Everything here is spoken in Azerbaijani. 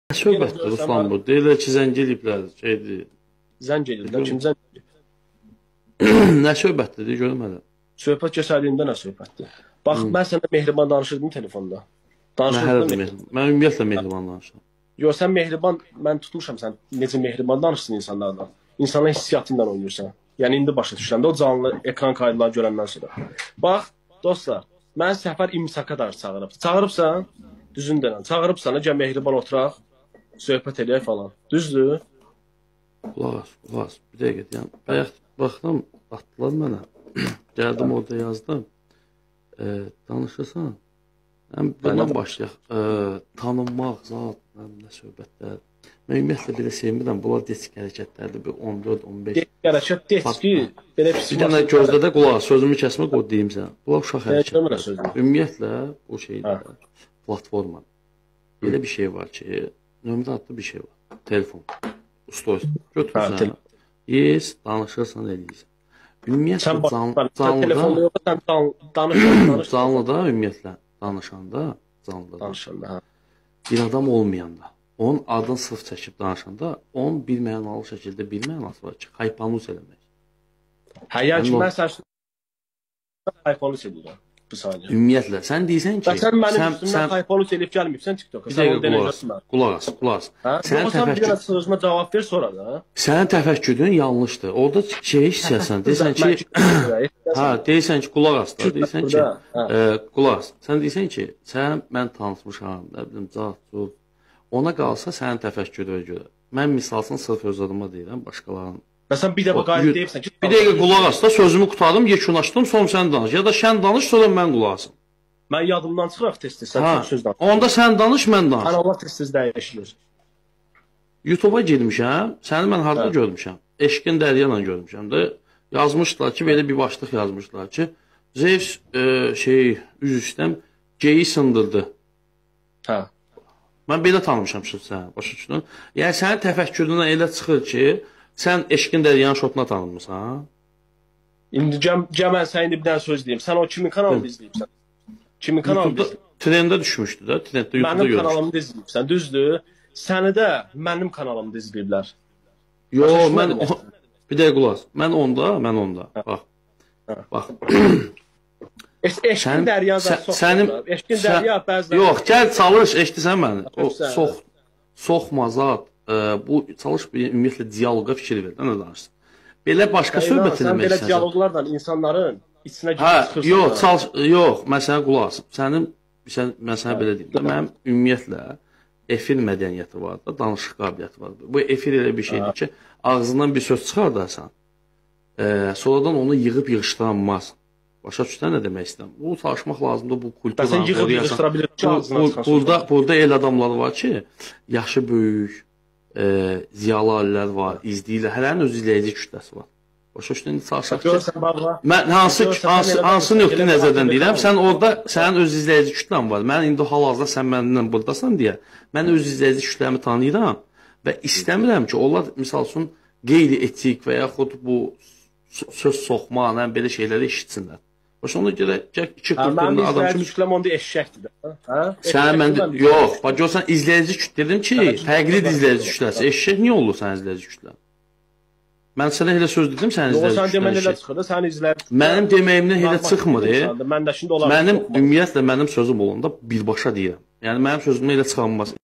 Söhbətdir Ruslan bu. Deyirlər ki, zəng eləyiblər, şeydir. Zəng edirlər, kim zəng edir? Nə söhbətdir, görüm hələ. Söhbət keçərdiyində nə söhbətdir? Bax, mən sənə mehriban danışırdım telefonda. Mən mən ümumiyyətlə mehriban danışıram. Yox, sən mehriban, mən tutmuşam sən necə mehriban danışsın insanlarla. İnsanların hissiyatı ilə oynayırsan. Yəni, indi başa düşürəm də o canlı ekran kaydıları görəndən sonra. Bax, dostlar, mən Səfər İmsaka da çağırıb. Çağırıbsan, düzün denən. Çağırıbsan, gəl mehriban oturaq, söhbət eləyək falan. Düzdür? Qulaq as, bir dəqiqə deyəm. Bayaq baxdım, atdılar mənə. Gəldim orada yazdım. Danışırsan. Bundan başlayaq. Tanınmaq, zat, nə söhbətlər. Mən ümumiyyətlə belə sevmirəm. Bunlar deçik hərəkətlərdir. 14-15. Deçik hərəkət, deçki. Bir dənə gözdə də qulaq, sözümü kəsmə qoy deyim sənə. Bunlar uşaq hərəkətlər. Ümumiyyətlə bu şeydir, platforma. Belə bir şey var ki, nömrə adlı bir şey var. Telefon. Ustoysan. Götürürsən. Yes, danışırsan, eləyirsən. Ümumiyyətlə canlıda ümumiyyətlə danışanda, bir adam olmayanda, onun adını sırf çəkib danışanda, onun bir mənalı şəkildə bir mənası var ki, haypanus eləmək. Yəni ki, mən sənə haypanus edirəm bu saniyə. Ümumiyyətlə, sən deyirsən ki... Sən mənim üstümdən haypanus eləyib gəlməyibsən TikTok-a. Bir dəqiqə qulaq as. Sən bir dənə sözümə cavab ver sonra da. Sənin təfəkkürün yanlışdır. Orada şey istəyirsən, deyirsən ki... deyirsən ki, qulaq as da, deyirsən ki... Qulaq as. Sən deyirsən ki, mən tanışmışam, nə bilim, cahd, ona qalsa sənin təfəkkürünə görə. Mən misalsını sırf öz adıma deyirəm, başqalarının. Məsələn, bir dəfə qayıt deyibsən ki... Bir dəqiqə qulaq as da, sözümü qutardım, yekunlaşdım, sonra sən danış. Ya da sən danış, sonra mən qulaq asım. Mən yadımdan çıxıraq tez-tez, sən çox söz danış. Onda sən danış, mən danış. Kanallar tez-tez dəyişilir. YouTube-a girmişəm, səni mən harada görmüşəm? Eşqin Dərya ilə görmüşəm də. Yazmışlar ki, belə bir başlıq yazmışlar ki, Zevs üz üstəm geyi sındırdı. Mən belə tanımışam səni, başa düşdün? Yəni, sənin təfəkkürünə elə çıxır ki, sən Eşqin Dəryanın şotuna tanınmısan? İndi mən sənə bir dənə söz deyim. Sən o kimin kanalını izləyibsən? Kimin kanalını izləyibsən? Trendə düşmüşdü də, trenddə YouTube'da görmüşdüm. Mənim kanalımı izləyibsən, düzdür? Səni də mənim kanalımda izləyiblər. Yox, mən... Bir dəqiq qulaq. Mən onda. Bax. Eşqin Dərya da soxdur. Eşqin Dərya bəzən... Yox, gəl çalış, eşitsən məni. Soxma zat. Bu çalış ümumiyyətlə diyaloqa fikir ver, nə danışsın. Belə başqa söhbət eləmək istəsən. Sən belə diyaloqlarla insanların içinə girib çıxırsan. Yox, mən sənə qulaq asım. Mən sənə belə deyim. Mənim ümumiyyətlə efir mədəniyyəti var da, danışıq qabiliyyəti var. Bu efir elə bir şeydir ki, ağzından bir söz çıxardarsan, sonradan onu yığıb yığışdıranmaz. Başa düşsən nə demək istəyirəm? Bu çalışmaq lazımdır, bu kulturdan. Sən yığıb yığışdıra bilirsən ki, ağzından çıxan sözlər. Burada el adamları var ki, yaşı böyük, ziyalı aillər var, izləyirlər. Hələnin öz izləyici kütləsi var. Başa düşdün, çalışaq ki, mən hansı nöqtə nəzərdən deyirəm, sən orada, sənin öz izləyici kütlən var. Mən indi hal-hazırda sən mənimlə buradasan deyə, mən öz izləyici kütləmi tanıyıram və istəmirəm ki, onlar, misal üçün, qeyri-etik və yaxud bu söz soxma, belə şeyləri eşitsinlər. Başa ona görə iki kulturlu adam kimi... Mənim izləyici kütləm onda eşşəkdir də. Sən məndə... Yox, bax, görsən, izləyici kütlə dedim ki, fərqlidir izləyici kütləsi. Eşşək niyə olur sənin izləyici kütlən? Mən sənə elə söz dedim, sənin izləyici kütlən eşşək. Sən demən elə çıxır da, sənin izləyici... Mənim deməyimdən elə çıxmır, ümumiyyətlə, mənim sözüm olanda birbaşa deyirəm. Yəni, mənim sözümdən elə çıxanmaz.